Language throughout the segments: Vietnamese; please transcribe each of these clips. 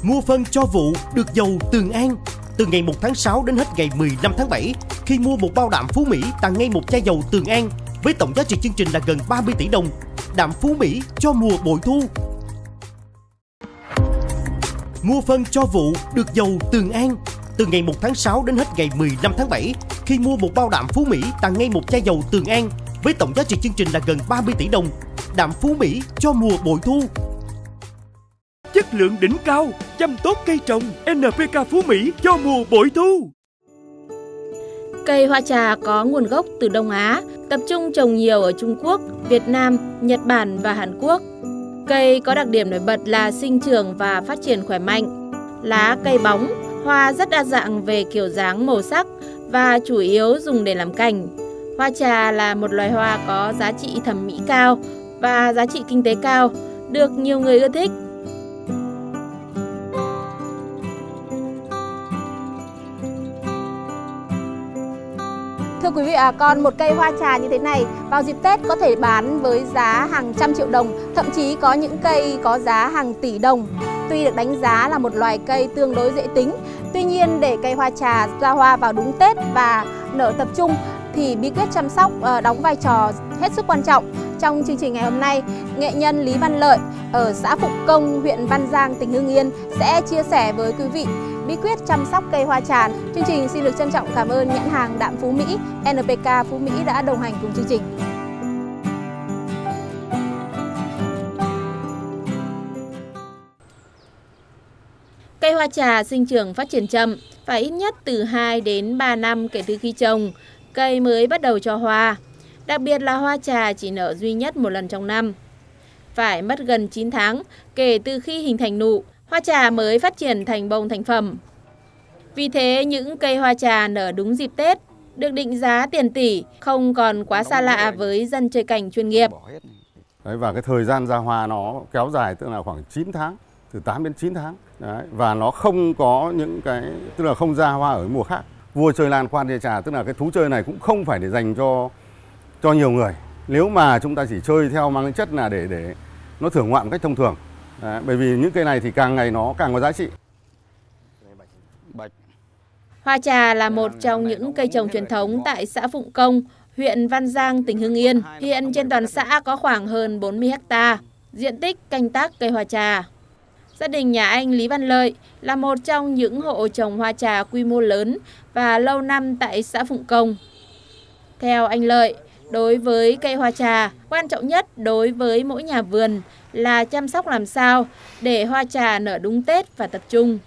Mua phân cho vụ được dầu Tường An. Từ ngày 1 tháng 6 đến hết ngày 15 tháng 7, khi mua một bao đạm Phú Mỹ tặng ngay một chai dầu Tường An với tổng giá trị chương trình là gần 30 tỷ đồng. Đạm Phú Mỹ cho mùa bội thu. Mua phân cho vụ được dầu Tường An. Từ ngày 1 tháng 6 đến hết ngày 15 tháng 7, khi mua một bao đạm Phú Mỹ tặng ngay một chai dầu Tường An với tổng giá trị chương trình là gần 30 tỷ đồng. Đạm Phú Mỹ cho mùa bội thu. Chất lượng đỉnh cao, chăm tốt cây trồng, NPK Phú Mỹ cho mùa bội thu. Cây hoa trà có nguồn gốc từ Đông Á, tập trung trồng nhiều ở Trung Quốc, Việt Nam, Nhật Bản và Hàn Quốc. Cây có đặc điểm nổi bật là sinh trưởng và phát triển khỏe mạnh. Lá cây bóng, hoa rất đa dạng về kiểu dáng, màu sắc và chủ yếu dùng để làm cảnh. Hoa trà là một loài hoa có giá trị thẩm mỹ cao và giá trị kinh tế cao, được nhiều người ưa thích. Thưa quý vị, còn một cây hoa trà như thế này vào dịp Tết có thể bán với giá hàng trăm triệu đồng, thậm chí có những cây có giá hàng tỷ đồng. Tuy được đánh giá là một loài cây tương đối dễ tính, tuy nhiên để cây hoa trà ra hoa vào đúng Tết và nở tập trung thì bí quyết chăm sóc đóng vai trò hết sức quan trọng. Trong chương trình ngày hôm nay, nghệ nhân Lý Văn Lợi ở xã Phụng Công, huyện Văn Giang, tỉnh Hưng Yên sẽ chia sẻ với quý vị bí quyết chăm sóc cây hoa trà. Chương trình xin được trân trọng cảm ơn nhãn hàng Đạm Phú Mỹ, NPK Phú Mỹ đã đồng hành cùng chương trình. Cây hoa trà sinh trưởng phát triển chậm, phải ít nhất từ 2 đến 3 năm kể từ khi trồng, cây mới bắt đầu cho hoa. Đặc biệt là hoa trà chỉ nở duy nhất một lần trong năm. Phải mất gần 9 tháng kể từ khi hình thành nụ, hoa trà mới phát triển thành bông thành phẩm. Vì thế, những cây hoa trà nở đúng dịp Tết được định giá tiền tỷ, không còn quá xa lạ với dân chơi cảnh chuyên nghiệp. Đấy, và cái thời gian ra hoa nó kéo dài, tức là khoảng 9 tháng, từ 8 đến 9 tháng. Đấy, và nó không có những cái, tức là không ra hoa ở mùa khác. Vua chơi lan khoan dây trà, tức là cái thú chơi này cũng không phải để dành cho nhiều người. Nếu mà chúng ta chỉ chơi theo mang tính chất là để nó thưởng ngoạn một cách thông thường. Đấy, bởi vì những cây này thì càng ngày nó càng có giá trị. Hoa trà là một trong những cây trồng truyền thống tại xã Phụng Công, huyện Văn Giang, tỉnh Hưng Yên. Hiện trên toàn xã có khoảng hơn 40 ha diện tích canh tác cây hoa trà. Gia đình nhà anh Lý Văn Lợi là một trong những hộ trồng hoa trà quy mô lớn và lâu năm tại xã Phụng Công. Theo anh Lợi, đối với cây hoa trà, quan trọng nhất đối với mỗi nhà vườn là chăm sóc làm sao để hoa trà nở đúng Tết và tập trung.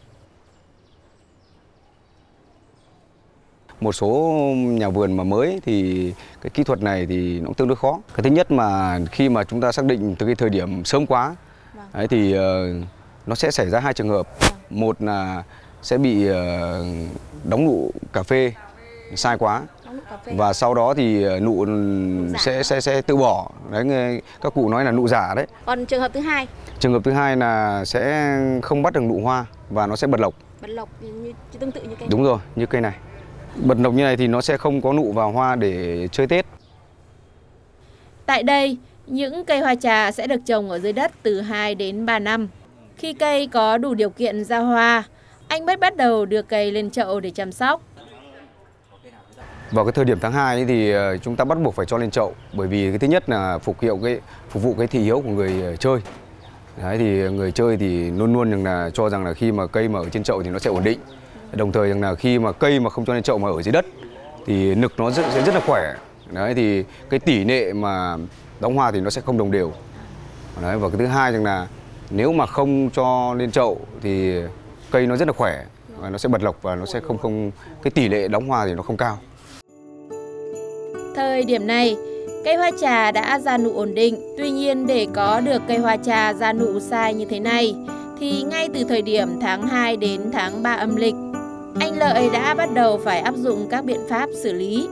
Một số nhà vườn mà mới thì cái kỹ thuật này thì nó cũng tương đối khó. Cái thứ nhất mà khi mà chúng ta xác định từ cái thời điểm sớm quá đấy, thì nó sẽ xảy ra hai trường hợp. Một là sẽ bị đóng nụ cà phê sai quá. Và sau đó thì nụ sẽ tự bỏ. Đấy, các cụ nói là nụ giả đấy. Còn trường hợp thứ hai? Trường hợp thứ hai là sẽ không bắt được nụ hoa và nó sẽ bật lộc. Bật lộc như tương tự như cây. Đúng rồi, như cây này. Bật lộc như này thì nó sẽ không có nụ vào hoa để chơi Tết. Tại đây, những cây hoa trà sẽ được trồng ở dưới đất từ 2 đến 3 năm. Khi cây có đủ điều kiện ra hoa, anh bắt đầu đưa cây lên chậu để chăm sóc. Vào cái thời điểm tháng 2 thì chúng ta bắt buộc phải cho lên chậu, bởi vì cái thứ nhất là phục vụ cái thị hiếu của người chơi. Đấy, thì người chơi thì luôn luôn là cho rằng là khi mà cây mà ở trên chậu thì nó sẽ ổn định. Đồng thời rằng là khi mà cây mà không cho lên chậu mà ở dưới đất thì nực nó sẽ rất là khỏe. Đấy, thì cái tỷ lệ mà đóng hoa thì nó sẽ không đồng đều. Đấy, và cái thứ hai rằng là nếu mà không cho lên chậu thì cây nó rất là khỏe và nó sẽ bật lộc và nó sẽ không cái tỷ lệ đóng hoa thì nó không cao. Thời điểm này, cây hoa trà đã ra nụ ổn định. Tuy nhiên để có được cây hoa trà ra nụ sai như thế này thì ngay từ thời điểm tháng 2 đến tháng 3 âm lịch, anh Lợi đã bắt đầu phải áp dụng các biện pháp xử lý.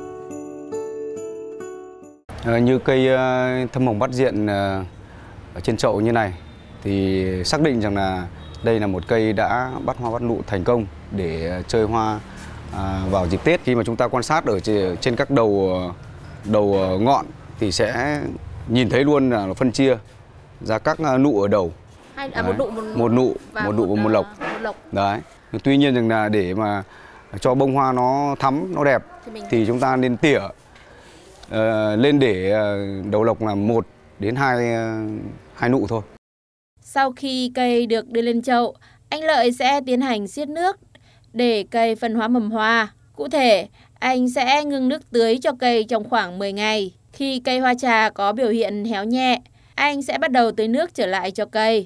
Như cây thâm hồng bắt diện ở trên chậu như này thì xác định rằng là đây là một cây đã bắt hoa bắt nụ thành công để chơi hoa vào dịp Tết. Khi mà chúng ta quan sát ở trên các đầu ngọn thì sẽ nhìn thấy luôn là phân chia ra các nụ ở đầu. Một nụ một lộc. lộc. Đấy. Tuy nhiên rằng là để mà cho bông hoa nó thắm, nó đẹp thì chúng ta nên tỉa lên để đầu lộc là 1 đến 2 nụ thôi. Sau khi cây được đưa lên chậu, anh Lợi sẽ tiến hành xiết nước để cây phân hóa mầm hoa. Cụ thể, anh sẽ ngưng nước tưới cho cây trong khoảng 10 ngày. Khi cây hoa trà có biểu hiện héo nhẹ, anh sẽ bắt đầu tưới nước trở lại cho cây.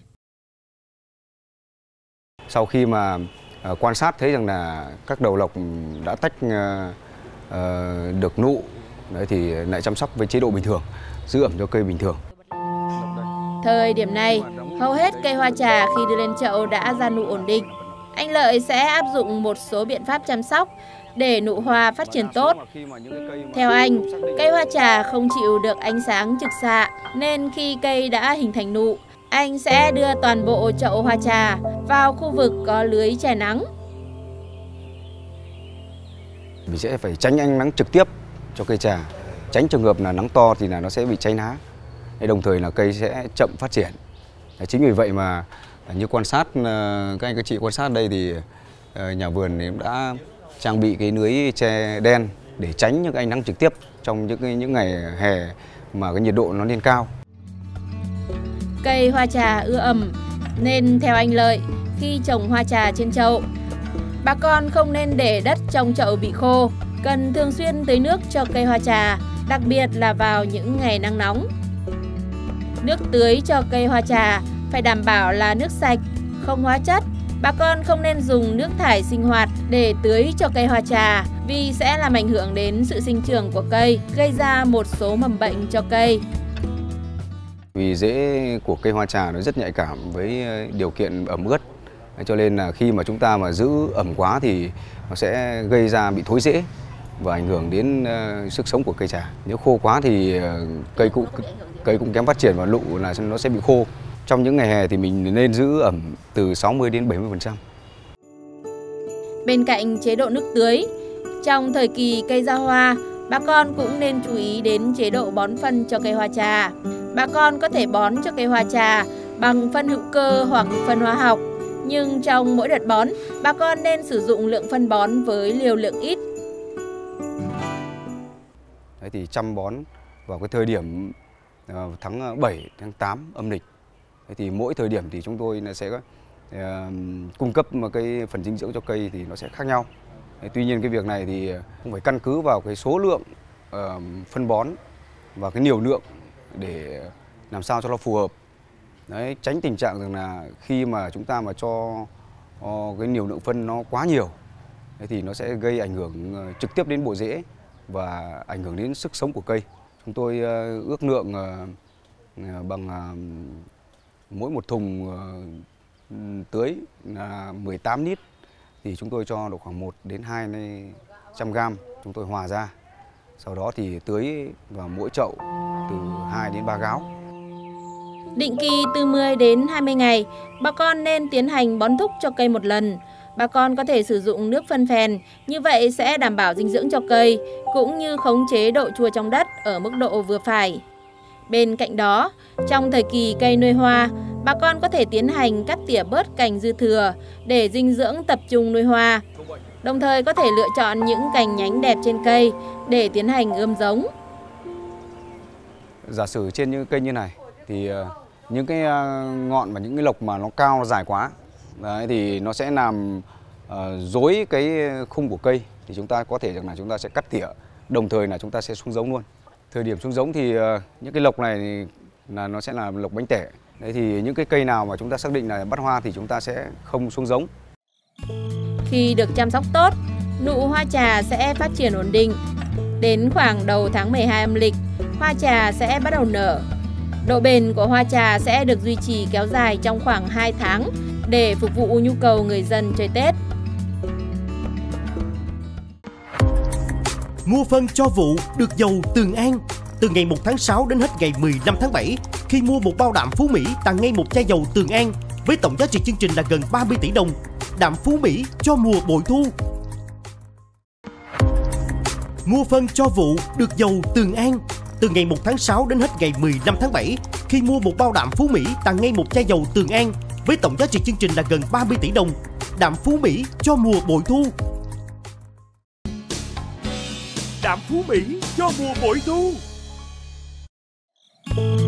Sau khi mà quan sát thấy rằng là các đầu lộc đã tách được nụ, đấy thì lại chăm sóc với chế độ bình thường, giữ ẩm cho cây bình thường. Thời điểm này, hầu hết cây hoa trà khi đưa lên chậu đã ra nụ ổn định. Anh Lợi sẽ áp dụng một số biện pháp chăm sóc để nụ hoa phát triển tốt. Theo anh, cây hoa trà không chịu được ánh sáng trực xạ, nên khi cây đã hình thành nụ, anh sẽ đưa toàn bộ chậu hoa trà vào khu vực có lưới chài nắng. Mình sẽ phải tránh ánh nắng trực tiếp cho cây trà, tránh trường hợp là nắng to thì là nó sẽ bị cháy lá. Đồng thời là cây sẽ chậm phát triển. Chính vì vậy mà như quan sát, các anh các chị quan sát đây thì nhà vườn cũng đã trang bị cái lưới che đen để tránh những ánh nắng trực tiếp trong những ngày hè mà cái nhiệt độ nó lên cao. Cây hoa trà ưa ẩm nên theo anh Lợi, khi trồng hoa trà trên chậu, bà con không nên để đất trong chậu bị khô, cần thường xuyên tưới nước cho cây hoa trà, đặc biệt là vào những ngày nắng nóng. Nước tưới cho cây hoa trà phải đảm bảo là nước sạch, không hóa chất. Bà con không nên dùng nước thải sinh hoạt để tưới cho cây hoa trà vì sẽ làm ảnh hưởng đến sự sinh trưởng của cây, gây ra một số mầm bệnh cho cây. Vì rễ của cây hoa trà nó rất nhạy cảm với điều kiện ẩm ướt, cho nên là khi mà chúng ta mà giữ ẩm quá thì nó sẽ gây ra bị thối rễ và ảnh hưởng đến sức sống của cây trà. Nếu khô quá thì cây cũng kém phát triển và nụ là nó sẽ bị khô. Trong những ngày hè thì mình nên giữ ẩm từ 60 đến 70%. Bên cạnh chế độ nước tưới, trong thời kỳ cây ra hoa, bà con cũng nên chú ý đến chế độ bón phân cho cây hoa trà. Bà con có thể bón cho cây hoa trà bằng phân hữu cơ hoặc phân hóa học. Nhưng trong mỗi đợt bón, bà con nên sử dụng lượng phân bón với liều lượng ít. Đấy thì chăm bón vào cái thời điểm tháng 7, tháng 8 âm lịch. Đấy thì mỗi thời điểm thì chúng tôi sẽ cung cấp một cái phần dinh dưỡng cho cây thì nó sẽ khác nhau. Đấy, tuy nhiên cái việc này thì cũng phải căn cứ vào cái số lượng phân bón và cái liều lượng để làm sao cho nó phù hợp. Đấy, tránh tình trạng rằng là khi mà chúng ta mà cho cái liều lượng phân nó quá nhiều thì nó sẽ gây ảnh hưởng trực tiếp đến bộ rễ và ảnh hưởng đến sức sống của cây. Chúng tôi ước lượng bằng mỗi một thùng tưới là 18 lít thì chúng tôi cho được khoảng 1 đến 200 gram, chúng tôi hòa ra. Sau đó thì tưới vào mỗi chậu từ 2 đến 3 gáo. Định kỳ từ 10 đến 20 ngày, bà con nên tiến hành bón thúc cho cây một lần. Bà con có thể sử dụng nước phân phèn, như vậy sẽ đảm bảo dinh dưỡng cho cây, cũng như khống chế độ chua trong đất ở mức độ vừa phải. Bên cạnh đó, trong thời kỳ cây nuôi hoa, bà con có thể tiến hành cắt tỉa bớt cành dư thừa để dinh dưỡng tập trung nuôi hoa. Đồng thời có thể lựa chọn những cành nhánh đẹp trên cây để tiến hành ươm giống. Giả sử trên những cây như này thì những cái ngọn và những cái lộc mà nó cao, nó dài quá đấy, thì nó sẽ làm rối cái khung của cây, thì chúng ta có thể rằng là chúng ta sẽ cắt tỉa, đồng thời là chúng ta sẽ xuống giống luôn. Thời điểm xuống giống thì những cái lộc này thì là nó sẽ là lộc bánh tẻ. Đấy thì những cái cây nào mà chúng ta xác định là bắt hoa thì chúng ta sẽ không xuống giống. Khi được chăm sóc tốt, nụ hoa trà sẽ phát triển ổn định. Đến khoảng đầu tháng 12 âm lịch, hoa trà sẽ bắt đầu nở. Độ bền của hoa trà sẽ được duy trì kéo dài trong khoảng 2 tháng để phục vụ nhu cầu người dân chơi Tết. Mua phân cho vụ được dầu Tường An. Từ ngày 1 tháng 6 đến hết ngày 15 tháng 7, khi mua một bao đạm Phú Mỹ tặng ngay một chai dầu Tường An với tổng giá trị chương trình là gần 30 tỷ đồng. Đạm Phú Mỹ cho mùa bội thu. Mua phân cho vụ được dầu Tường An. Từ ngày 1 tháng 6 đến hết ngày 15 tháng 7, khi mua một bao đạm Phú Mỹ tặng ngay một chai dầu Tường An với tổng giá trị chương trình là gần 30 tỷ đồng. đạm Phú Mỹ cho mùa bội thu. Đạm Phú Mỹ cho mùa bội thu.